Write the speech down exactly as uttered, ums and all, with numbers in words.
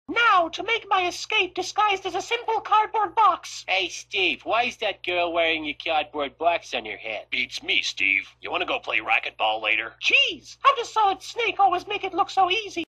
Now, to make my escape disguised as a simple cardboard box. Hey, Steve, why is that girl wearing your cardboard box on your head? Beats me, Steve. You want to go play racquetball later? Jeez, how does Solid Snake always make it look so easy?